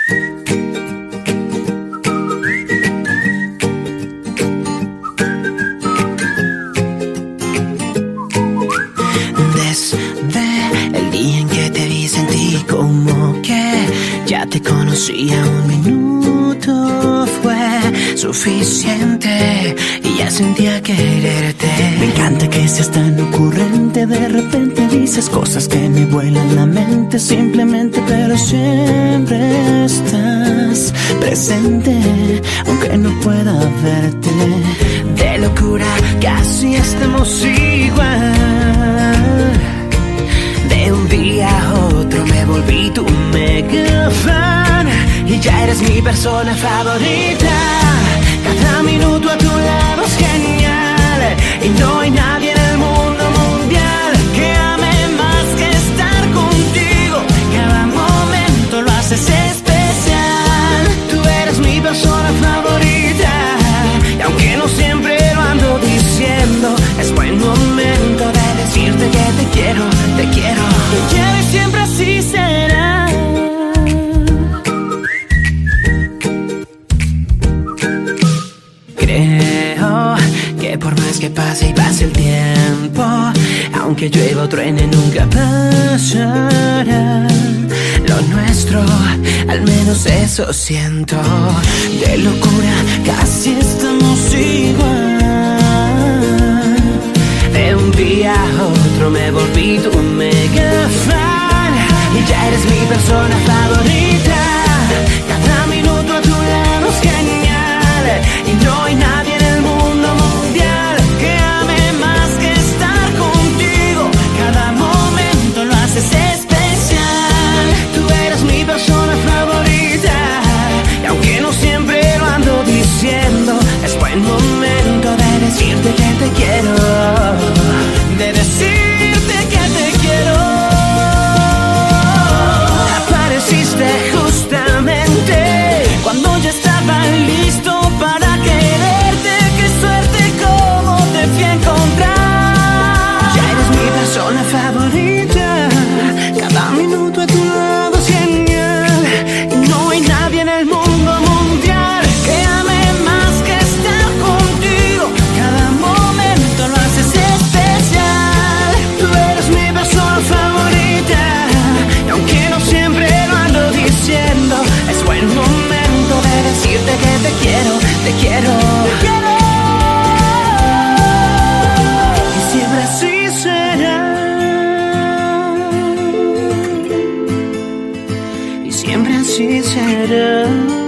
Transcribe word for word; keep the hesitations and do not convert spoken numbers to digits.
Desde el día en que te vi sentí como que ya te conocía. Un minuto fue suficiente y ya sentía quererte. Me encanta que seas tan ocurrente. De repente dices cosas que me vuelan la mente. Simplemente, pero siempre estás presente, aunque no pueda verte. De locura casi estamos igual. De un día a otro me volví tu mega fan y ya eres mi persona favorita. Cada minuto a tu lado es genial y no hay nadie en el mundo mundial que ame más que estar contigo. Cada momento lo haces especial. Tú eres mi persona favorita y aunque no siempre lo ando diciendo, es buen momento de decirte que te quiero, te quiero, te quiero y siempre así será. Creo que por más que pase y pase el tiempo, aunque llueva o truene nunca pasará. Lo nuestro, al menos eso siento. De locura casi estamos igual. De un día a otro me volví tu mega fan y ya eres mi persona favorita. Cada minuto a tu lado es genial y no hay nadie en el mundo mundial que ame más que estar contigo. Cada momento lo haces especial. Tú eres mi persona favorita y aunque no siempre lo ando diciendo, es buen momento de decirte que te quiero, de decirte que te quiero. Apareciste justamente cuando ya estaba listo para quererte. Qué suerte como te fui a encontrar. Ya eres mi persona favorita. Cada minuto a tu lado es genial y no hay nadie en el mundo mundial que ame más que estar contigo. Cada momento lo haces especial. Tú eres mi persona favorita y aunque no siempre lo ando diciendo, es buen momento de decirte que te quiero, te quiero, te quiero. Y siempre así será. Y siempre así será.